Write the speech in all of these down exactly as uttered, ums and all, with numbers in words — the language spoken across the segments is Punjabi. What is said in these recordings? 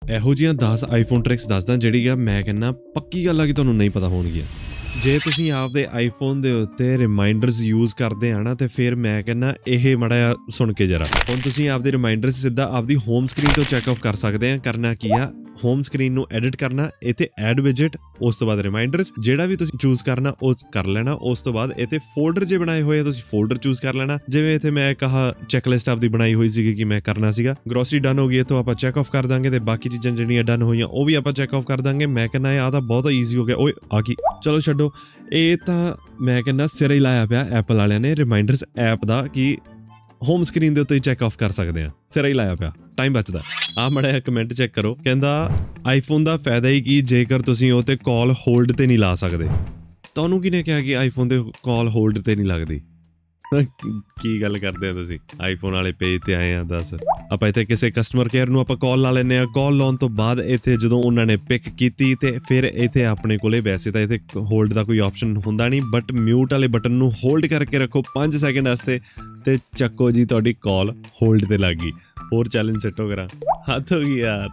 ਇਹੋ ਜਿਹੀਆਂ ਦਸ ਆਈਫੋਨ ਟ੍ਰਿਕਸ ਦੱਸਦਾ ਜਿਹੜੀ ਆ ਮੈਂ ਕਹਿੰਦਾ ਪੱਕੀ ਗੱਲ ਆ ਕਿ ਤੁਹਾਨੂੰ ਨਹੀਂ ਪਤਾ ਹੋਣਗੀਆਂ। ਜੇ ਤੁਸੀਂ ਆਪਦੇ ਆਈਫੋਨ ਦੇ ਉੱਤੇ ਰਿਮਾਈਂਡਰਸ ਯੂਜ਼ ਕਰਦੇ ਆ ਨਾ ਤੇ ਫਿਰ ਮੈਂ ਕਹਿੰਦਾ ਇਹ ਮਾੜਾ ਜਿਹਾ ਸੁਣ ਕੇ ਜਰਾ। ਹੁਣ ਤੁਸੀਂ ਆਪਦੇ ਰਿਮਾਈਂਡਰਸ ਸਿੱਧਾ ਆਪਦੀ ਹੋਮ ਸਕਰੀਨ ਤੋਂ ਚੈੱਕ ਆਫ ਕਰ ਸਕਦੇ ਆ। ਕਰਨਾ ਕੀ ਆ, ਹੋਮ ਸਕਰੀਨ ਨੂੰ ਐਡਿਟ ਕਰਨਾ, ਇੱਥੇ ਐਡ ਵਿਜਟ, ਉਸ ਤੋਂ ਬਾਅਦ ਰਿਮਾਈਂਡਰਸ ਜਿਹੜਾ ਵੀ ਤੁਸੀਂ ਚੂਜ਼ ਕਰਨਾ ਉਹ ਕਰ ਲੈਣਾ। ਉਸ ਤੋਂ ਬਾਅਦ ਇੱਥੇ ਫੋਲਡਰ ਜੇ ਬਣਾਏ ਹੋਏ ਆ ਤੁਸੀਂ ਫੋਲਡਰ ਚੂਜ਼ ਕਰ ਲੈਣਾ। ਜਿਵੇਂ ਇੱਥੇ ਮੈਂ ਕਹਾ ਚੈੱਕਲਿਸਟ ਆਪਦੀ ਬਣਾਈ ਹੋਈ ਸੀਗੀ ਕਿ ਮੈਂ ਕਰਨਾ ਸੀਗਾ। ਗਰੋਸਰੀ ਡਨ ਹੋ ਗਈ, ਇੱਥੋਂ ਆਪਾਂ ਚੈੱਕ ਆਫ ਕਰ ਦਾਂਗੇ ਤੇ ਬਾਕੀ ਚੀਜ਼ਾਂ ਜਿਹੜੀਆਂ ਡਨ ਹੋਈਆਂ ਉਹ ਵੀ ਆਪਾਂ ਚੈੱਕ ਆਫ ਕਰ ਦਾਂਗੇ। ਮੈਂ ਕਹਿੰਦਾ ਇਹ ਆ ਤਾਂ ਬਹੁਤ ਈਜ਼ੀ ਹੋ ਗਿਆ। ਓਏ ਆ ਕੀ, ਚਲੋ ਛੱਡੋ, ਇਹ ਤਾਂ ਮੈਂ ਕਹਿੰਦਾ ਸਿਰ ਹੀ ਲਾਇਆ ਪਿਆ ਐਪਲ ਵਾਲਿਆਂ ਨੇ ਰਿਮਾਈਂਡਰਸ ਐਪ ਦਾ ਕਿ ਹੋਮ ਸਕਰੀਨ ਦੇ ਉੱਤੇ ਹੀ ਚੈੱਕ ਆਫ ਕਰ ਸਕਦੇ ਆ। ਸਿਰ ਹੀ ਲਾਇਆ ਪਿਆ, ਟਾਈਮ ਬਚਦਾ। ਆ ਮਾੜਾ ਜਿਹਾ ਕਮੈਂਟ ਚੈੱਕ ਕਰੋ, ਕਹਿੰਦਾ ਆਈਫੋਨ ਦਾ ਫਾਇਦਾ ਹੀ ਕੀ ਜੇਕਰ ਤੁਸੀਂ ਉਹ ਤੇ ਕਾਲ ਹੋਲਡ ਤੇ ਨਹੀਂ ਲਾ ਸਕਦੇ। ਤੁਹਾਨੂੰ ਕਿਹਨੇ ਕਿਹਾ ਕਿ ਆਈਫੋਨ ਦੇ ਕਾਲ ਹੋਲਡ ਤੇ ਨਹੀਂ ਲੱਗਦੀ? ਕੀ ਗੱਲ ਕਰਦੇ ਆ ਤੁਸੀਂ? ਆਈਫੋਨ ਵਾਲੇ ਪੇਜ ਤੇ ਆਏ ਆ ਦੱਸ। ਆਪਾਂ ਇੱਥੇ ਕਿਸੇ ਕਸਟਮਰ ਕੇਅਰ ਨੂੰ ਆਪਾਂ ਕਾਲ ਲਾ ਲੈਂਦੇ ਆ। ਕਾਲ ਲਾਉਣ ਤੋਂ ਬਾਅਦ ਇੱਥੇ ਜਦੋਂ ਉਹਨਾਂ ਨੇ ਪਿਕ ਕੀਤੀ ਤੇ ਫਿਰ ਇੱਥੇ ਆਪਣੇ ਕੋਲੇ ਵੈਸੇ ਤਾਂ ਇੱਥੇ ਹੋਲਡ ਦਾ ਕੋਈ ਆਪਸ਼ਨ ਹੁੰਦਾ ਨਹੀਂ, ਬਟ ਮਿਊਟ ਵਾਲੇ ਬਟਨ ਨੂੰ ਹੋਲਡ ਕਰਕੇ ਰੱਖੋ ਪੰਜ ਸੈਕਿੰਡ ਵਾਸਤੇ ਤੇ ਚੱਕੋ ਜੀ ਤੁਹਾਡੀ ਕਾਲ ਹੋਲਡ ਤੇ ਲੱਗ ਗਈ। ਹੋਰ ਚੈਲੰਜ ਸੈੱਟੋ ਕਰਾਂ, ਹੱਥ ਹੋ ਗਈ ਯਾਰ।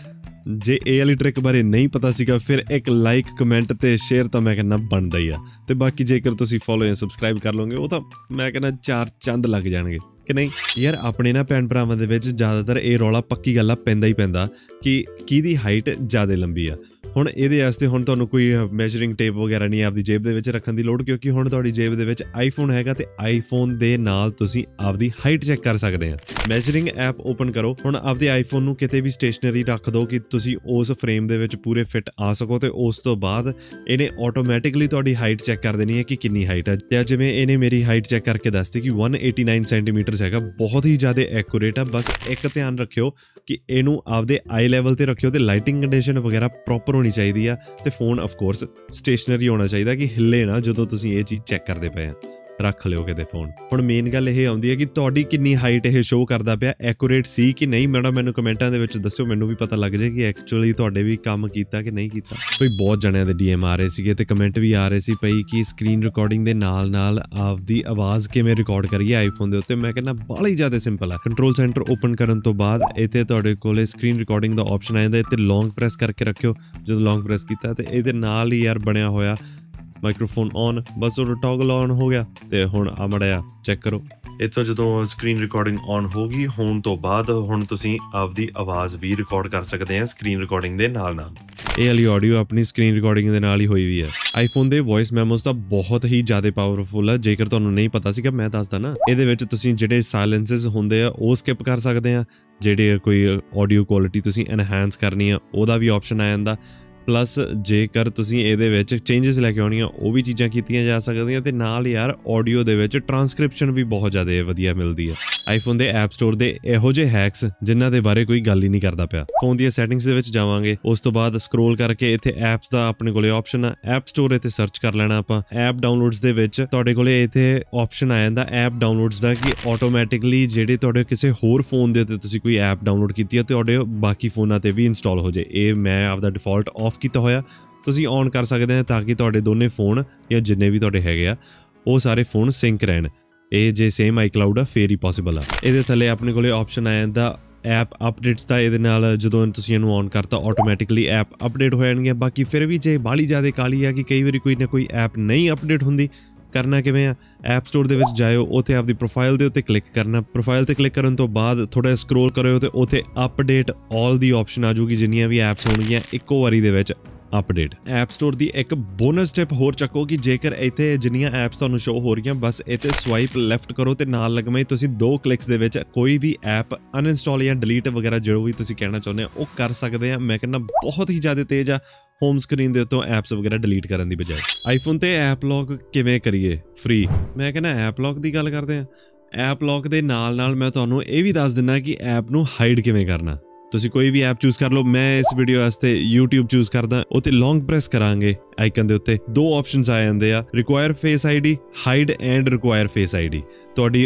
ਜੇ ਇਹ ਵਾਲੀ ਟ੍ਰਿਕ ਬਾਰੇ ਨਹੀਂ ਪਤਾ ਸੀਗਾ ਫਿਰ ਇੱਕ ਲਾਈਕ ਕਮੈਂਟ ਤੇ ਸ਼ੇਅਰ ਤਾਂ ਮੈਂ ਕਹਿੰਦਾ ਬਣਦਾ ਹੀ ਆ। ਤੇ ਬਾਕੀ ਜੇਕਰ ਤੁਸੀਂ ਫੋਲੋ ਜਾਂ ਸਬਸਕ੍ਰਾਈਬ ਕਰ ਲਓਗੇ ਉਹ ਤਾਂ ਮੈਂ ਕਹਿੰਦਾ ਚਾਰ ਚੰਦ ਲੱਗ ਜਾਣਗੇ ਕਿ ਨਹੀਂ ਯਾਰ। ਆਪਣੇ ਨਾ ਭੈਣ ਭਰਾਵਾਂ ਦੇ ਵਿੱਚ ਜ਼ਿਆਦਾਤਰ ਇਹ ਰੌਲਾ ਪੱਕੀ ਗੱਲ ਆ ਪੈਂਦਾ ਹੀ ਪੈਂਦਾ ਕਿ ਕਿਹਦੀ ਹਾਈਟ ਜ਼ਿਆਦਾ ਲੰਬੀ ਆ। ਹੁਣ ਇਹਦੇ ਵਾਸਤੇ ਹੁਣ ਤੁਹਾਨੂੰ ਕੋਈ ਮੈਜਰਿੰਗ ਟੇਪ ਵਗੈਰਾ ਨਹੀਂ ਆਪਦੀ ਜੇਬ ਦੇ ਵਿੱਚ ਰੱਖਣ ਦੀ ਲੋੜ, ਕਿਉਂਕਿ ਹੁਣ ਤੁਹਾਡੀ ਜੇਬ ਦੇ ਵਿੱਚ ਆਈਫੋਨ ਹੈਗਾ ਤੇ ਆਈਫੋਨ ਦੇ ਨਾਲ ਤੁਸੀਂ ਆਪਦੀ ਹਾਈਟ ਚੈੱਕ ਕਰ ਸਕਦੇ ਆ। ਮੈਜਰਿੰਗ ਐਪ ਓਪਨ ਕਰੋ। ਹੁਣ ਆਪਦੇ ਆਈਫੋਨ ਨੂੰ ਕਿਤੇ ਵੀ ਸਟੇਸ਼ਨਰੀ ਰੱਖ ਦਿਓ ਕਿ ਤੁਸੀਂ ਉਸ ਫਰੇਮ ਦੇ ਵਿੱਚ ਪੂਰੇ ਫਿੱਟ ਆ ਸਕੋ ਤੇ ਉਸ ਤੋਂ ਬਾਅਦ ਇਹਨੇ ਆਟੋਮੈਟਿਕਲੀ ਤੁਹਾਡੀ ਹਾਈਟ ਚੈੱਕ ਕਰ ਦੇਣੀ ਹੈ ਕਿ ਕਿੰਨੀ ਹਾਈਟ ਹੈ। ਤੇ ਜਿਵੇਂ ਇਹਨੇ ਮੇਰੀ ਹਾਈਟ ਚੈੱਕ ਕਰਕੇ ਦੱਸਦੀ ਕਿ ਇੱਕ ਸੌ ਨੜਿਨਵੇਂ ਸੈਂਟੀਮੀਟਰ ਹੈਗਾ, ਬਹੁਤ ਹੀ ਜ਼ਿਆਦਾ ਐਕੂਰੇਟ ਆ। ਬਸ ਇੱਕ ਧਿਆਨ ਰੱਖਿਓ ਕਿ ਇਹਨੂੰ ਆਪਦੇ ਆਈ ਲੈਵਲ ਤੇ ਰੱਖਿਓ ਤੇ ਲਾਈਟਿੰਗ ਕੰਡੀਸ਼ਨ ਵਗੈਰਾ ਪ੍ਰੋਪਰ ਹੋਣੀ ਚਾਹੀਦੀ ਆ ਤੇ ਫੋਨ ਆਫ ਕੋਰਸ ਸਟੇਸ਼ਨਰੀ ਹੋਣਾ ਚਾਹੀਦਾ ਕਿ ਹਿੱਲੇ ਨਾ ਜਦੋਂ ਤੁਸੀਂ ਇਹ ਚੀਜ਼ ਚੈੱਕ ਕਰਦੇ ਪਏ ਆ। ਰੱਖ ਲਿਓ ਕਿਤੇ ਫੋਨ। ਹੁਣ ਮੇਨ ਗੱਲ ਇਹ ਆਉਂਦੀ ਹੈ ਕਿ ਤੁਹਾਡੀ ਕਿੰਨੀ ਹਾਈਟ ਇਹ ਸ਼ੋਅ ਕਰਦਾ ਪਿਆ, ਐਕੂਰੇਟ ਸੀ ਕਿ ਨਹੀਂ। ਮੈਡਮ ਮੈਨੂੰ ਕਮੈਂਟਾਂ ਦੇ ਵਿੱਚ ਦੱਸਿਓ, ਮੈਨੂੰ ਵੀ ਪਤਾ ਲੱਗ ਜਾਏ ਕਿ ਐਕਚੁਅਲੀ ਤੁਹਾਡੇ ਵੀ ਕੰਮ ਕੀਤਾ ਕਿ ਨਹੀਂ ਕੀਤਾ। ਕੋਈ ਬਹੁਤ ਜਣਿਆਂ ਦੇ ਡੀਐਮ ਆ ਰਹੇ ਸੀਗੇ ਤੇ ਕਮੈਂਟ ਵੀ ਆ ਰਹੇ ਸੀ ਪਈ ਕਿ ਸਕਰੀਨ ਰਿਕਾਰਡਿੰਗ ਦੇ ਨਾਲ ਨਾਲ ਆਪਦੀ ਆਵਾਜ਼ ਕਿਵੇਂ ਰਿਕਾਰਡ ਕਰੀਏ ਆਈਫੋਨ ਦੇ ਉੱਤੇ। ਮੈਂ ਕਹਿੰਦਾ ਬੜਾ ਹੀ ਜ਼ਿਆਦਾ ਸਿੰਪਲ ਆ। ਕੰਟਰੋਲ ਸੈਂਟਰ ਓਪਨ ਕਰਨ ਤੋਂ ਬਾਅਦ ਇੱਥੇ ਤੁਹਾਡੇ ਕੋਲੇ ਸਕਰੀਨ ਰਿਕਾਰਡਿੰਗ ਦਾ ਆਪਸ਼ਨ ਆ ਜਾਂਦਾ। ਇੱਥੇ ਲੌਂਗ ਪ੍ਰੈਸ ਕਰਕੇ ਰੱਖਿਓ। ਜਦੋਂ ਲੌਂਗ ਪ੍ਰੈਸ ਕੀਤਾ ਤੇ ਇਹਦੇ ਨਾਲ ਹੀ ਯਾਰ ਬਣਿਆ ਹੋਇਆ ਮਾਈਕ੍ਰੋਫੋਨ ਔਨ, ਬਸ ਉਹ ਟੌਗਲ ਔਨ ਹੋ ਗਿਆ। ਤੇ ਹੁਣ ਆ ਮਾੜਾ ਜਿਹਾ ਚੈੱਕ ਕਰੋ। ਇੱਥੋਂ ਜਦੋਂ ਸਕਰੀਨ ਰਿਕਾਰਡਿੰਗ ਔਨ ਹੋ ਗਈ ਹੋਣ ਤੋਂ ਬਾਅਦ ਹੁਣ ਤੁਸੀਂ ਆਪਦੀ ਆਵਾਜ਼ ਵੀ ਰਿਕਾਰਡ ਕਰ ਸਕਦੇ ਆ ਸਕਰੀਨ ਰਿਕਾਰਡਿੰਗ ਦੇ ਨਾਲ ਨਾਲ। ਇਹ ਵਾਲੀ ਆਡੀਓ ਆਪਣੀ ਸਕਰੀਨ ਰਿਕਾਰਡਿੰਗ ਦੇ ਨਾਲ ਹੀ ਹੋਈ ਵੀ ਹੈ। ਆਈਫੋਨ ਦੇ ਵੌਇਸ ਮੈਮੋਸ ਤਾਂ ਬਹੁਤ ਹੀ ਜ਼ਿਆਦਾ ਪਾਵਰਫੁਲ ਆ। ਜੇਕਰ ਤੁਹਾਨੂੰ ਨਹੀਂ ਪਤਾ ਸੀਗਾ ਮੈਂ ਦੱਸਦਾ ਨਾ। ਇਹਦੇ ਵਿੱਚ ਤੁਸੀਂ ਜਿਹੜੇ ਸਾਇਲੈਂਸਸ ਹੁੰਦੇ ਆ ਉਹ ਸਕਿਪ ਕਰ ਸਕਦੇ ਆ। ਜਿਹੜੇ ਕੋਈ ਆਡੀਓ ਕੁਆਲਿਟੀ ਤੁਸੀਂ ਐਨਹਾਂਸ ਕਰਨੀ ਆ ਉਹਦਾ ਵੀ ਆਪਸ਼ਨ ਆ ਜਾਂਦਾ। ਪਲੱਸ ਜੇਕਰ ਤੁਸੀਂ ਇਹਦੇ ਵਿੱਚ ਚੇਂਜਸ ਲੈ ਕੇ ਆਉਣੀਆਂ ਉਹ ਵੀ ਚੀਜ਼ਾਂ ਕੀਤੀਆਂ ਜਾ ਸਕਦੀਆਂ ਤੇ ਨਾਲ ਯਾਰ ਆਡੀਓ ਦੇ ਵਿੱਚ ਟਰਾਂਸਕ੍ਰਿਪਸ਼ਨ ਵੀ ਬਹੁਤ ਜ਼ਿਆਦਾ ਵਧੀਆ ਮਿਲਦੀ ਹੈ। ਆਈਫੋਨ ਦੇ ਐਪ ਸਟੋਰ ਦੇ ਇਹੋ ਜਿਹੇ ਹੈਕਸ ਜਿਨ੍ਹਾਂ ਦੇ ਬਾਰੇ ਕੋਈ ਗੱਲ ਹੀ ਨਹੀਂ ਕਰਦਾ ਪਿਆ। ਫੋਨ ਦੀਆਂ ਸੈਟਿੰਗਸ ਦੇ ਵਿੱਚ ਜਾਵਾਂਗੇ, ਉਸ ਤੋਂ ਬਾਅਦ ਸਕਰੋਲ ਕਰਕੇ ਇੱਥੇ ਐਪਸ ਦਾ ਆਪਣੇ ਕੋਲੇ ਆਪਸ਼ਨ ਆ। ਐਪ ਸਟੋਰ ਇੱਥੇ ਸਰਚ ਕਰ ਲੈਣਾ ਆਪਾਂ। ਐਪ ਡਾਊਨਲੋਡਸ ਦੇ ਵਿੱਚ ਤੁਹਾਡੇ ਕੋਲੇ ਇੱਥੇ ਆਪਸ਼ਨ ਆ ਜਾਂਦਾ ਐਪ ਡਾਊਨਲੋਡਸ ਦਾ ਕਿ ਆਟੋਮੈਟਿਕਲੀ ਜਿਹੜੇ ਤੁਹਾਡੇ ਕਿਸੇ ਹੋਰ ਫੋਨ ਦੇ ਉੱਤੇ ਤੁਸੀਂ ਕੋਈ ਐਪ ਡਾਊਨਲੋਡ ਕੀਤੀ ਹੈ ਤੁਹਾਡੇ ਬਾਕੀ ਫੋਨਾਂ ਤੇ ਵੀ ਇੰਸਟਾਲ ਹੋ ਜਾਏ। ਇਹ ਮੈਂ ਆਪਦਾ ਡਿਫਾਲਟ ਆਫ ਕੀਤਾ ਹੋਇਆ, ਤੁਸੀਂ ਔਨ ਕਰ ਸਕਦੇ ਆ ਤਾਂ ਕਿ ਤੁਹਾਡੇ ਦੋਨੇ ਫੋਨ ਜਾਂ ਜਿੰਨੇ ਵੀ ਤੁਹਾਡੇ ਹੈਗੇ ਆ ਉਹ ਸਾਰੇ ਫੋਨ ਸਿੰਕ ਰਹਿਣ। ਇਹ ਜੇ ਸੇਮ ਆਈ ਕਲਾਊਡ ਆ ਫੇਰ ਹੀ ਪੋਸੀਬਲ ਆ। ਇਹਦੇ ਥੱਲੇ ਆਪਣੇ ਕੋਲੇ ਆਪਸ਼ਨ ਆ ਜਾਂਦਾ ਐਪ ਅਪਡੇਟਸ ਦਾ। ਇਹਦੇ ਨਾਲ ਜਦੋਂ ਤੁਸੀਂ ਇਹਨੂੰ ਔਨ ਕਰਤਾ ਆਟੋਮੈਟਿਕਲੀ ਐਪ ਅਪਡੇਟ ਹੋ ਜਾਣਗੇ। ਬਾਕੀ ਫਿਰ ਵੀ ਜੇ ਬਾਹਲੀ ਜ਼ਿਆਦਾ ਕਾਲੀ ਆ ਕਿ ਕਈ ਵਾਰੀ ਕੋਈ ਨਾ ਕੋਈ ਐਪ ਨਹੀਂ ਅਪਡੇਟ ਹੁੰਦੀ, ਕਰਨਾ ਕਿਵੇਂ ਆ? ਐਪ ਸਟੋਰ ਦੇ ਵਿੱਚ ਜਾਇਓ, ਉੱਥੇ ਆਪਦੀ ਪ੍ਰੋਫਾਈਲ ਦੇ ਉੱਤੇ ਕਲਿੱਕ ਕਰਨਾ। ਪ੍ਰੋਫਾਈਲ ਤੇ ਕਲਿੱਕ ਕਰਨ ਤੋਂ ਬਾਅਦ ਥੋੜਾ ਸਕਰੋਲ ਕਰਿਓ ਤੇ ਉੱਥੇ ਅਪਡੇਟ ਆਲ ਦੀ ਆਪਸ਼ਨ ਆ ਜੂਗੀ। ਜਿੰਨੀਆਂ ਵੀ ਐਪਸ ਹੋਣਗੀਆਂ ਇੱਕੋ ਵਾਰੀ ਦੇ ਵਿੱਚ ਅਪਡੇਟ। ਐਪ ਸਟੋਰ ਦੀ ਇੱਕ ਬੋਨਸ ਸਟੈਪ ਹੋਰ ਚੱਕੋ ਕਿ ਜੇਕਰ ਇੱਥੇ ਜਿੰਨੀਆਂ ਐਪਸ ਤੁਹਾਨੂੰ ਸ਼ੋ ਹੋ ਰਹੀਆਂ ਬਸ ਇੱਥੇ ਸਵਾਈਪ ਲੈਫਟ ਕਰੋ ਤੇ ਨਾਲ ਲੱਗਵੇਂ ਤੁਸੀਂ ਦੋ ਕਲਿੱਕਸ ਦੇ ਵਿੱਚ ਕੋਈ ਵੀ ਐਪ ਅਨਇੰਸਟਾਲ ਜਾਂ ਡਿਲੀਟ ਵਗੈਰਾ ਜੋ ਵੀ ਤੁਸੀਂ ਕਹਿਣਾ ਚਾਹੁੰਦੇ ਆ ਉਹ ਕਰ ਸਕਦੇ ਆ। ਮੈਂ ਕਹਿੰਦਾ ਬਹੁਤ ਹੀ ਜ਼ਿਆਦਾ ਤੇਜ਼ ਆ ਹੋਮ ਸਕਰੀਨ ਦੇ ਉੱਤੋਂ ਐਪਸ ਵਗੈਰਾ ਡਿਲੀਟ ਕਰਨ ਦੀ ਬਜਾਏ। ਆਈਫੋਨ ਤੇ ਐਪ ਲੌਕ ਕਿਵੇਂ ਕਰੀਏ ਫ੍ਰੀ? ਮੈਂ ਕਹਿੰਦਾ ਐਪ ਲੌਕ ਦੀ ਗੱਲ ਕਰਦੇ ਆ। ਐਪ ਲੌਕ ਦੇ ਨਾਲ ਨਾਲ ਮੈਂ ਤੁਹਾਨੂੰ ਇਹ ਵੀ ਦੱਸ ਦਿੰਦਾ ਕਿ ਐਪ ਨੂੰ ਹਾਈਡ ਕਿਵੇਂ ਕਰਨਾ। ਤੁਸੀਂ ਕੋਈ ਵੀ ਐਪ ਚੂਜ਼ ਕਰ ਲਓ। ਮੈਂ ਇਸ ਵੀਡੀਓ ਵਾਸਤੇ YouTube ਚੂਜ਼ ਕਰਦਾ। ਉੱਤੇ ਲੌਂਗ ਪ੍ਰੈਸ ਕਰਾਂਗੇ ਆਈਕਨ ਦੇ ਉੱਤੇ ਦੋ ਆਪਸ਼ਨਸ ਆ ਜਾਂਦੇ ਆ, require face ID, hide and require face ID. ਤੁਹਾਡੀ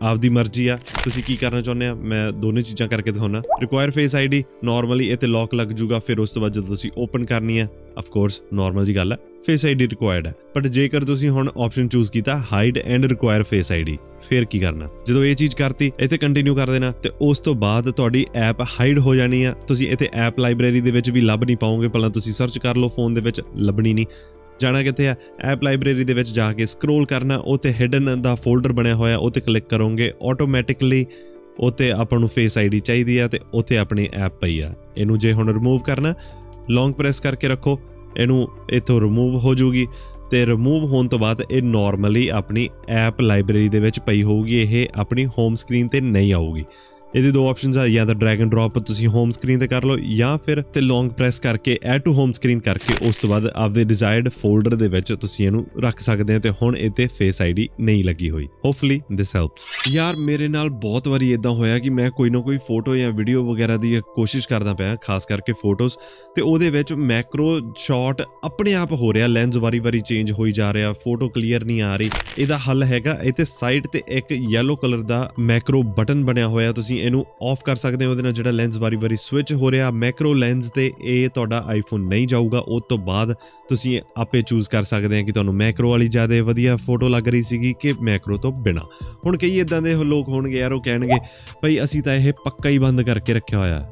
ਆਪਦੀ ਮਰਜ਼ੀ ਆ ਤੁਸੀਂ ਕੀ ਕਰਨਾ ਚਾਹੁੰਦੇ ਆ। ਮੈਂ ਦੋਨੇ ਚੀਜ਼ਾਂ ਕਰਕੇ ਦਿਖਾਉਣਾ। ਰਿਕੁਆਇਰ ਫੇਸ ਆਈਡੀ ਨੋਰਮਲੀ ਇਹ ਤੇ ਲੌਕ ਲੱਗ ਜੂਗਾ, ਫਿਰ ਉਸ ਤੋਂ ਬਾਅਦ ਜਦੋਂ ਤੁਸੀਂ ਓਪਨ ਕਰਨੀ ਆ ਆਫ ਕੋਰਸ ਨੋਰਮਲ ਜੀ ਗੱਲ ਹੈ ਫੇਸ ਆਈਡੀ ਰਿਕੁਆਇਰਡ ਹੈ। ਬਟ ਜੇਕਰ ਤੁਸੀਂ ਹੁਣ ਆਪਸ਼ਨ ਚੂਜ਼ ਕੀਤਾ hide and require face ID, ਫਿਰ ਕੀ ਕਰਨਾ। ਜਦੋਂ ਇਹ ਚੀਜ਼ ਕਰਤੀ ਇੱਥੇ ਕੰਟੀਨਿਊ ਕਰ ਦੇਣਾ ਤੇ ਉਸ ਤੋਂ ਬਾਅਦ ਤੁਹਾਡੀ ਐਪ ਹਾਈਡ ਹੋ ਜਾਣੀ ਆ। ਤੁਸੀਂ ਇੱਥੇ ਐਪ ਲਾਇਬ੍ਰੇਰੀ ਦੇ ਵਿੱਚ ਵੀ ਲੱਭ ਨਹੀਂ ਪਾਓਗੇ। ਪਹਿਲਾਂ ਤੁਸੀਂ ਸਰਚ ਕਰ ਲਓ ਫੋਨ ਦੇ ਵਿੱਚ, ਲੱਭਣੀ ਨਹੀਂ। ਜਾਣਾ ਕਿੱਥੇ ਆ, ਐਪ ਲਾਇਬ੍ਰੇਰੀ ਦੇ ਵਿੱਚ ਜਾ ਕੇ ਸਕਰੋਲ ਕਰਨਾ, ਉਹ ਤੇ ਹਿਡਨ ਦਾ ਫੋਲਡਰ ਬਣਿਆ ਹੋਇਆ ਉਹ ਤੇ ਕਲਿੱਕ ਕਰੋਗੇ, ਆਟੋਮੈਟਿਕਲੀ ਉੱਥੇ ਆਪਾਂ ਨੂੰ ਫੇਸ ਆਈਡੀ ਚਾਹੀਦੀ ਆ ਤੇ ਉੱਥੇ ਆਪਣੀ ਐਪ ਪਈ ਆ। ਇਹਨੂੰ ਜੇ ਹੁਣ ਰਿਮੂਵ ਕਰਨਾ ਲੌਂਗ ਪ੍ਰੈਸ ਕਰਕੇ ਰੱਖੋ, ਇਹਨੂੰ ਇੱਥੋਂ ਰਿਮੂਵ ਹੋ ਜੂਗੀ ਤੇ ਰਿਮੂਵ ਹੋਣ ਤੋਂ ਬਾਅਦ ਇਹ ਨੋਰਮਲੀ ਆਪਣੀ ਐਪ ਲਾਇਬ੍ਰੇਰੀ ਦੇ ਵਿੱਚ ਪਈ ਹੋਊਗੀ, ਇਹ ਆਪਣੀ ਹੋਮ ਸਕਰੀਨ ਤੇ ਨਹੀਂ ਆਊਗੀ। ਇਹਦੇ ਦੋ ਆਪਸ਼ਨਸ ਆ, ਜਾਂ ਤਾਂ ਡਰੈਗ ਐਂਡ ਡ੍ਰੌਪ ਤੁਸੀਂ ਹੋਮ ਸਕਰੀਨ ਤੇ ਕਰ ਲਓ ਜਾਂ ਫਿਰ ਤੇ ਲੌਂਗ ਪ੍ਰੈਸ ਕਰਕੇ ਐਡ ਟੂ ਹੋਮ ਸਕਰੀਨ ਕਰਕੇ ਉਸ ਤੋਂ ਬਾਅਦ ਆਪਦੇ ਡਿਜ਼ਾਇਰਡ ਫੋਲਡਰ ਦੇ ਵਿੱਚ ਤੁਸੀਂ ਇਹਨੂੰ ਰੱਖ ਸਕਦੇ ਹੋ। ਤੇ ਹੁਣ ਇਹ ਤੇ ਫੇਸ ਆਈਡੀ ਨਹੀਂ ਲੱਗੀ ਹੋਈ। Hopefully this helps. ਯਾਰ ਮੇਰੇ ਨਾਲ ਬਹੁਤ ਵਾਰੀ ਇਦਾਂ ਹੋਇਆ ਕਿ ਮੈਂ ਕੋਈ ਨਾ ਕੋਈ ਫੋਟੋ ਜਾਂ ਵੀਡੀਓ ਵਗੈਰਾ ਦੀ ਕੋਸ਼ਿਸ਼ ਕਰਦਾ ਪਿਆ, ਖਾਸ ਕਰਕੇ ਫੋਟੋਜ਼, ਤੇ ਉਹਦੇ ਵਿੱਚ ਮੈਕਰੋ ਸ਼ਾਟ ਆਪਣੇ ਆਪ ਹੋ ਰਿਹਾ, ਲੈਂਸ ਵਾਰੀ ਵਾਰੀ ਚੇਂਜ ਹੋਈ ਜਾ ਰਿਹਾ, ਫੋਟੋ ਕਲੀਅਰ ਨਹੀਂ ਆ ਰਹੀ। ਇਹਦਾ ਹੱਲ ਹੈਗਾ ਇੱਥੇ ਸਾਈਡ ਤੇ ਇੱਕ ਯੈਲੋ ਕਲਰ ਦਾ ਮੈਕਰੋ ਬਟਨ ਬਣਿਆ ਹੋਇਆ, ਤੁਸੀਂ ਇਹਨੂੰ ਆਫ ਕਰ ਸਕਦੇ ਹੋ। ਉਹਦੇ ਨਾਲ ਜਿਹੜਾ ਲੈਂਸ ਵਾਰੀ ਵਾਰੀ ਸਵਿਚ ਹੋ ਰਿਹਾ ਮੈਕਰੋ ਲੈਂਸ ਤੇ, ਇਹ ਤੁਹਾਡਾ ਆਈਫੋਨ ਨਹੀਂ ਜਾਊਗਾ। ਉਸ ਤੋਂ ਬਾਅਦ ਤੁਸੀਂ ਆਪੇ ਚੂਜ਼ ਕਰ ਸਕਦੇ ਆ ਕਿ ਤੁਹਾਨੂੰ ਮੈਕਰੋ ਵਾਲੀ ਜ਼ਿਆਦਾ ਵਧੀਆ ਫੋਟੋ ਲੱਗ ਰਹੀ ਸੀਗੀ ਕਿ ਮੈਕਰੋ ਤੋਂ ਬਿਨਾਂ। ਹੁਣ ਕਈ ਇਦਾਂ ਦੇ ਲੋਕ ਹੋਣਗੇ ਯਾਰ, ਉਹ ਕਹਿਣਗੇ ਭਾਈ ਅਸੀਂ ਤਾਂ ਇਹ ਪੱਕਾ ਹੀ ਬੰਦ ਕਰਕੇ ਰੱਖਿਆ ਹੋਇਆ।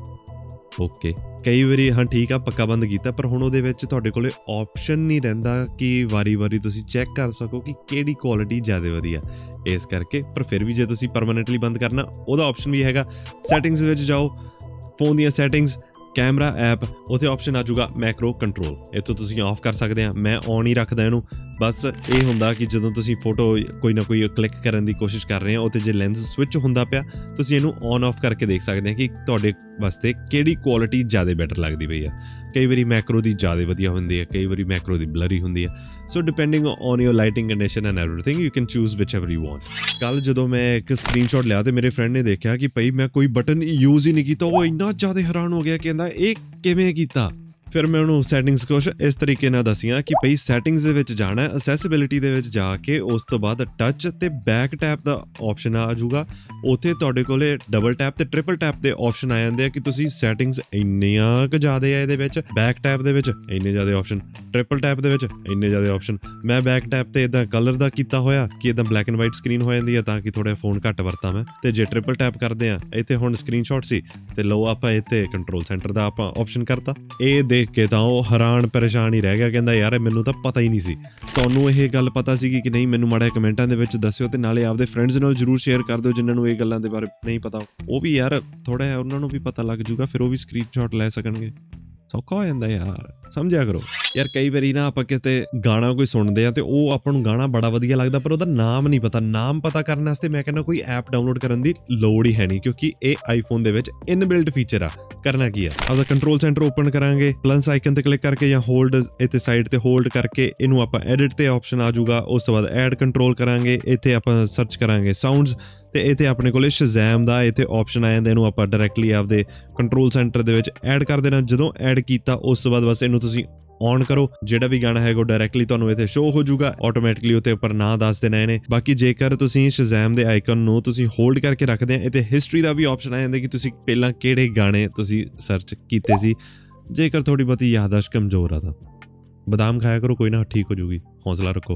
ਓਕੇ, ਕਈ ਵਾਰੀ ਹਾਂ ਠੀਕ ਆ ਪੱਕਾ ਬੰਦ ਕੀਤਾ, ਪਰ ਹੁਣ ਉਹਦੇ ਵਿੱਚ ਤੁਹਾਡੇ ਕੋਲੇ ਆਪਸ਼ਨ ਨਹੀਂ ਰਹਿੰਦਾ ਕਿ ਵਾਰੀ ਵਾਰੀ ਤੁਸੀਂ ਚੈੱਕ ਕਰ ਸਕੋ ਕਿ ਕਿਹੜੀ ਕੁਆਲਿਟੀ ਜ਼ਿਆਦਾ ਵਧੀਆ। ਇਸ ਕਰਕੇ ਪਰ ਫਿਰ ਵੀ ਜੇ ਤੁਸੀਂ ਪਰਮਾਨੈਂਟਲੀ ਬੰਦ ਕਰਨਾ ਉਹਦਾ ਆਪਸ਼ਨ ਵੀ ਹੈਗਾ। ਸੈਟਿੰਗਸ ਵਿੱਚ ਜਾਓ, ਫੋਨ ਦੀਆਂ ਸੈਟਿੰਗਸ, ਕੈਮਰਾ ਐਪ, ਉੱਥੇ ਆਪਸ਼ਨ ਆ ਜਾਊਗਾ ਮੈਕਰੋ ਕੰਟਰੋਲ, ਇੱਥੋਂ ਤੁਸੀਂ ਆਫ ਕਰ ਸਕਦੇ ਆ। ਮੈਂ ਔਨ ਹੀ ਰੱਖਦਾ ਇਹਨੂੰ। ਬਸ ਇਹ ਹੁੰਦਾ ਕਿ ਜਦੋਂ ਤੁਸੀਂ ਫੋਟੋ ਕੋਈ ਨਾ ਕੋਈ ਕਲਿੱਕ ਕਰਨ ਦੀ ਕੋਸ਼ਿਸ਼ ਕਰ ਰਹੇ ਹੋ ਉੱਥੇ ਜੇ ਲੈਂਸ ਸਵਿਚ ਹੁੰਦਾ ਪਿਆ, ਤੁਸੀਂ ਇਹਨੂੰ ਔਨ ਆਫ ਕਰਕੇ ਦੇਖ ਸਕਦੇ ਆ ਕਿ ਤੁਹਾਡੇ ਵਾਸਤੇ ਕਿਹੜੀ ਕੁਆਲਿਟੀ ਜ਼ਿਆਦਾ ਬੈਟਰ ਲੱਗਦੀ ਪਈ ਆ। ਕਈ ਵਾਰੀ ਮੈਕਰੋ ਦੀ ਜ਼ਿਆਦਾ ਵਧੀਆ ਹੁੰਦੀ ਹੈ, ਕਈ ਵਾਰੀ ਮੈਕਰੋ ਦੀ ਬਲਰੀ ਹੁੰਦੀ ਹੈ। So depending on your lighting condition and everything you can choose which ever you want. ਕੱਲ ਜਦੋਂ ਮੈਂ ਇੱਕ ਸਕਰੀਨਸ਼ਾਟ ਲਿਆ ਤੇ ਮੇਰੇ ਫਰੈਂਡ ਨੇ ਦੇਖਿਆ ਕਿ ਭਾਈ ਮੈਂ ਕੋਈ ਬਟਨ ਯੂਜ਼ ਹੀ ਨਹੀਂ ਕੀਤਾ, ਉਹ ਇੰਨਾ ਜ਼ਿਆਦਾ ਹੈਰਾਨ ਹੋ ਗਿਆ, ਕਹਿੰਦਾ ਇਹ ਕਿਵੇਂ ਕੀਤਾ। ਫਿਰ ਮੈਂ ਉਹਨੂੰ ਸੈਟਿੰਗਸ ਕੁਛ ਇਸ ਤਰੀਕੇ ਨਾਲ ਦੱਸੀਆਂ ਕਿ ਭਈ ਸੈਟਿੰਗਸ ਦੇ ਵਿੱਚ ਜਾਣਾ, ਅਸੈਸਿਬਿਲਿਟੀ ਦੇ ਵਿੱਚ ਜਾ ਕੇ ਉਸ ਤੋਂ ਬਾਅਦ ਟੱਚ ਤੇ ਬੈਕ ਟੈਪ ਦਾ ਆਪਸ਼ਨ ਆ ਜਾਊਗਾ। ਉੱਥੇ ਤੁਹਾਡੇ ਕੋਲੇ ਡਬਲ ਟੈਪ ਤੇ ਟ੍ਰਿਪਲ ਟੈਪ ਦੇ ਆਪਸ਼ਨ ਆ ਜਾਂਦੇ ਆ ਕਿ ਤੁਸੀਂ ਸੈਟਿੰਗਸ ਇੰਨੀਆਂ ਕੁ ਜ਼ਿਆਦਾ ਆ ਇਹਦੇ ਵਿੱਚ। ਬੈਕ ਟੈਪ ਦੇ ਵਿੱਚ ਇੰਨੇ ਜ਼ਿਆਦਾ ਆਪਸ਼ਨ, ਟ੍ਰਿਪਲ ਟੈਪ ਦੇ ਵਿੱਚ ਇੰਨੇ ਜ਼ਿਆਦਾ ਆਪਸ਼ਨ। ਮੈਂ ਬੈਕ ਟੈਪ ਤੇ ਇਦਾਂ ਕਲਰ ਦਾ ਕੀਤਾ ਹੋਇਆ ਕਿ ਇਦਾਂ ਬਲੈਕ ਐਂਡ ਵਾਈਟ ਸਕਰੀਨ ਹੋ ਜਾਂਦੀ ਆ ਤਾਂ ਕਿ ਥੋੜਾ ਫੋਨ ਘੱਟ ਵਰਤਾਂ ਮੈਂ। ਤੇ ਜੇ ਟ੍ਰਿਪਲ ਟੈਪ ਕਰਦੇ ਆ ਇੱਥੇ ਹੁਣ ਸਕਰੀਨਸ਼ਾਟ ਸੀ ਤੇ ਲਓ ਆਪਾਂ ਇੱਥੇ ਕੰਟਰੋਲ ਸੈਂਟਰ ਦਾ ਆਪਾਂ ਆਪਸ਼ਨ ਕਰਤਾ। ਇਹ ਦੇਖ ਕੇ ਤਾਂ ਉਹ ਹੈਰਾਨ ਪਰੇਸ਼ਾਨ ਹੀ ਰਹਿ ਗਿਆ, ਕਹਿੰਦਾ ਯਾਰ ਮੈਨੂੰ ਤਾਂ ਪਤਾ ਹੀ ਨਹੀਂ ਸੀ। ਤੁਹਾਨੂੰ ਇਹ ਗੱਲ ਪਤਾ ਸੀਗੀ ਕਿ ਨਹੀਂ ਮੈਨੂੰ ਮਾੜਾ ਕਮੈਂਟਾਂ ਦੇ ਵਿੱਚ ਦੱਸਿਓ ਤੇ ਨਾਲੇ ਆਪਦੇ ਫਰੈਂਡਸ ਨਾਲ ਜ਼ਰੂਰ ਸ਼ੇਅਰ ਕਰ ਦਿਓ ਜਿਨ੍ਹਾਂ ਨੂੰ ਇਹ ਗੱਲਾਂ ਦੇ ਬਾਰੇ ਨਹੀਂ ਪਤਾ। ਉਹ ਵੀ ਯਾਰ ਥੋੜਾ ਜਿਹਾ ਉਹਨਾਂ ਨੂੰ ਵੀ ਪਤਾ ਲੱਗ ਜੂਗਾ, ਫਿਰ ਉਹ ਵੀ ਸਕਰੀਨਸ਼ਾਟ ਲੈ ਸਕਣਗੇ। ਸੌਖਾ ਹੋ ਜਾਂਦਾ ਯਾਰ, ਸਮਝਿਆ ਕਰੋ ਯਾਰ। ਕਈ ਵਾਰੀ ਨਾ ਆਪਾਂ ਕਿਤੇ ਗਾਣਾ ਕੋਈ ਸੁਣਦੇ ਆ ਤੇ ਉਹ ਆਪਾਂ ਨੂੰ ਗਾਣਾ ਬੜਾ ਵਧੀਆ ਲੱਗਦਾ ਪਰ ਉਹਦਾ ਨਾਮ ਨਹੀਂ ਪਤਾ। ਨਾਮ ਪਤਾ ਕਰਨ ਵਾਸਤੇ ਮੈਂ ਕਹਿੰਦਾ ਕੋਈ ਐਪ ਡਾਊਨਲੋਡ ਕਰਨ ਦੀ ਲੋੜ ਹੀ ਹੈ ਨਹੀਂ, ਕਿਉਂਕਿ ਇਹ ਆਈਫੋਨ ਦੇ ਵਿੱਚ ਇਨਬਿਲਟ ਫੀਚਰ ਆ। ਕਰਨਾ ਕੀ ਆ, ਆਪਦਾ ਕੰਟਰੋਲ ਸੈਂਟਰ ਓਪਨ ਕਰਾਂਗੇ, ਪਲਸ ਆਈਕਨ ਤੇ ਕਲਿੱਕ ਕਰਕੇ ਜਾਂ ਹੋਲਡ ਇੱਥੇ ਸਾਈਡ ਤੇ ਹੋਲਡ ਕਰਕੇ ਇਹਨੂੰ ਆਪਾਂ ਐਡਿਟ ਤੇ ਆਪਸ਼ਨ ਆ ਜਾਊਗਾ। ਉਸ ਤੋਂ ਬਾਅਦ ਐਡ ਕੰਟਰੋਲ ਕਰਾਂਗੇ, ਇੱਥੇ ਆਪਾਂ ਸਰਚ ਕਰਾਂਗੇ ਸਾਊਂਡਸ ਤੇ ਇੱਥੇ ਆਪਣੇ ਕੋਲੇ ਸ਼ਜ਼ੈਮ ਦਾ ਇੱਥੇ ਆਪਸ਼ਨ ਆ ਜਾਂਦਾ। ਇਹਨੂੰ ਆਪਾਂ ਡਾਇਰੈਕਟਲੀ ਆਪਦੇ ਕੰਟਰੋਲ ਸੈਂਟਰ ਦੇ ਵਿੱਚ ਐਡ ਕਰ ਦੇਣਾ। ਜਦੋਂ ਐਡ ਕੀਤਾ ਉਸ ਤੋਂ ਬਾਅਦ ਬਸ ਇਹਨੂੰ ਤੁਸੀਂ ਔਨ ਕਰੋ, ਜਿਹੜਾ ਵੀ ਗਾਣਾ ਹੈਗਾ ਉਹ ਡਾਇਰੈਕਟਲੀ ਤੁਹਾਨੂੰ ਇੱਥੇ ਸ਼ੋ ਹੋ ਜਾਊਗਾ ਆਟੋਮੈਟਿਕਲੀ। ਉੱਤੇ ਉੱਪਰ ਨਾਂ ਦੱਸ ਦੇਣਾ ਇਹਨੇ। ਬਾਕੀ ਜੇਕਰ ਤੁਸੀਂ ਸ਼ਜ਼ੈਮ ਦੇ ਆਈਕਨ ਨੂੰ ਤੁਸੀਂ ਹੋਲਡ ਕਰਕੇ ਰੱਖਦੇ ਆ, ਇੱਥੇ ਹਿਸਟਰੀ ਦਾ ਵੀ ਆਪਸ਼ਨ ਆ ਜਾਂਦਾ ਕਿ ਤੁਸੀਂ ਪਹਿਲਾਂ ਕਿਹੜੇ ਗਾਣੇ ਤੁਸੀਂ ਸਰਚ ਕੀਤੇ ਸੀ। ਜੇਕਰ ਥੋੜੀ ਬਹੁਤੀ ਯਾਦਾਸ਼ਤ ਕਮਜ਼ੋਰ ਆ ਤਾਂ ਬਦਾਮ ਖਾਇਆ ਕਰੋ, ਕੋਈ ਨਾ ਠੀਕ ਹੋ ਜਾਊਗੀ, ਹੌਸਲਾ ਰੱਖੋ।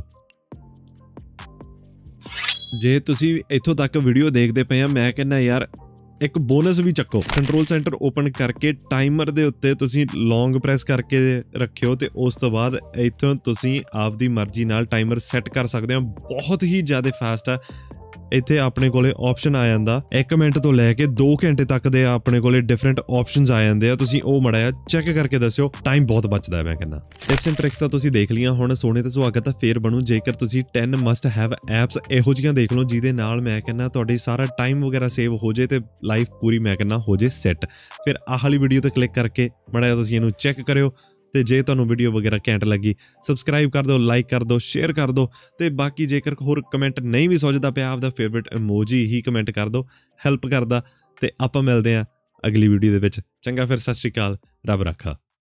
ਜੇ ਤੁਸੀਂ ਇੱਥੋਂ ਤੱਕ ਵੀਡੀਓ ਦੇਖਦੇ ਪਏ ਆ, ਮੈਂ ਕਹਿੰਦਾ ਯਾਰ ਇੱਕ ਬੋਨਸ ਵੀ ਚੱਕੋ। ਕੰਟਰੋਲ ਸੈਂਟਰ ਓਪਨ ਕਰਕੇ ਟਾਈਮਰ ਦੇ ਉੱਤੇ ਤੁਸੀਂ ਲੌਂਗ ਪ੍ਰੈਸ ਕਰਕੇ ਰੱਖਿਓ ਤੇ ਉਸ ਤੋਂ ਬਾਅਦ ਇੱਥੋਂ ਤੁਸੀਂ ਆਪਦੀ ਮਰਜ਼ੀ ਨਾਲ ਟਾਈਮਰ ਸੈੱਟ ਕਰ ਸਕਦੇ ਹੋ। ਬਹੁਤ ਹੀ ਜ਼ਿਆਦਾ ਫਾਸਟ ਆ। ਇੱਥੇ ਆਪਣੇ ਕੋਲੇ ਆਪਸ਼ਨ ਆ ਜਾਂਦਾ ਇੱਕ ਮਿੰਟ ਤੋਂ ਲੈ ਕੇ ਦੋ ਘੰਟੇ ਤੱਕ ਦੇ ਆਪਣੇ ਕੋਲੇ ਡਿਫਰੈਂਟ ਆਪਸ਼ਨਸ ਆ ਜਾਂਦੇ ਆ। ਤੁਸੀਂ ਉਹ ਮੜਾ ਚੈੱਕ ਕਰਕੇ ਦੱਸਿਓ, ਟਾਈਮ ਬਹੁਤ ਬਚਦਾ ਹੈ। ਮੈਂ ਕਹਿੰਦਾ ਟਿਪਸ ਐਂਡ ਟ੍ਰਿਕਸ ਤਾਂ ਤੁਸੀਂ ਦੇਖ ਲਈਆਂ, ਹੁਣ ਸੋਨੇ ਤੇ ਸੁਹਾਗਾ ਤਾਂ ਫੇਰ ਬਣੂ। ਜੇਕਰ ਤੁਸੀਂ ਦਸ ਮਸਟ ਹੈਵ ਐਪਸ ਇਹੋ ਜਿਹੀਆਂ ਦੇਖ ਲਓ ਜਿਹਦੇ ਨਾਲ ਮੈਂ ਕਹਿੰਦਾ ਤੁਹਾਡੀ ਸਾਰਾ ਟਾਈਮ ਵਗੈਰਾ ਸੇਵ ਹੋ ਜੇ ਤੇ ਲਾਈਫ ਪੂਰੀ ਮੈਂ ਕਹਿੰਦਾ ਹੋ ਜੇ ਸੈੱਟ। ਫਿਰ ਆਹ ਵਾਲੀ ਵੀਡੀਓ ਤੇ ਕਲਿੱਕ ਕਰਕੇ ਮੜਾ ਤੁਸੀਂ ਇਹਨੂੰ ਚੈੱਕ ਕਰਿਓ ਤੇ ਜੇ ਤੁਹਾਨੂੰ ਵੀਡੀਓ ਵਗੈਰਾ ਘੈਂਟ ਲੱਗੀ ਸਬਸਕ੍ਰਾਈਬ ਕਰ ਦਿਓ, ਲਾਈਕ ਕਰ ਦਿਓ, ਸ਼ੇਅਰ ਕਰ ਦਿਓ ਤੇ ਬਾਕੀ ਜੇਕਰ ਹੋਰ ਕਮੈਂਟ ਨਹੀਂ ਵੀ ਸੋਚਦਾ ਪਿਆ ਆਪਦਾ ਫੇਵਰਿਟ ਇਮੋਜੀ ਹੀ ਕਮੈਂਟ ਕਰ ਦਿਓ, ਹੈਲਪ ਕਰਦਾ। ਤੇ ਆਪਾਂ ਮਿਲਦੇ ਹਾਂ ਅਗਲੀ ਵੀਡੀਓ ਦੇ ਵਿੱਚ। ਚੰਗਾ ਫਿਰ, ਸਤਿ ਸ਼੍ਰੀ ਅਕਾਲ, ਰੱਬ ਰਾਖਾ।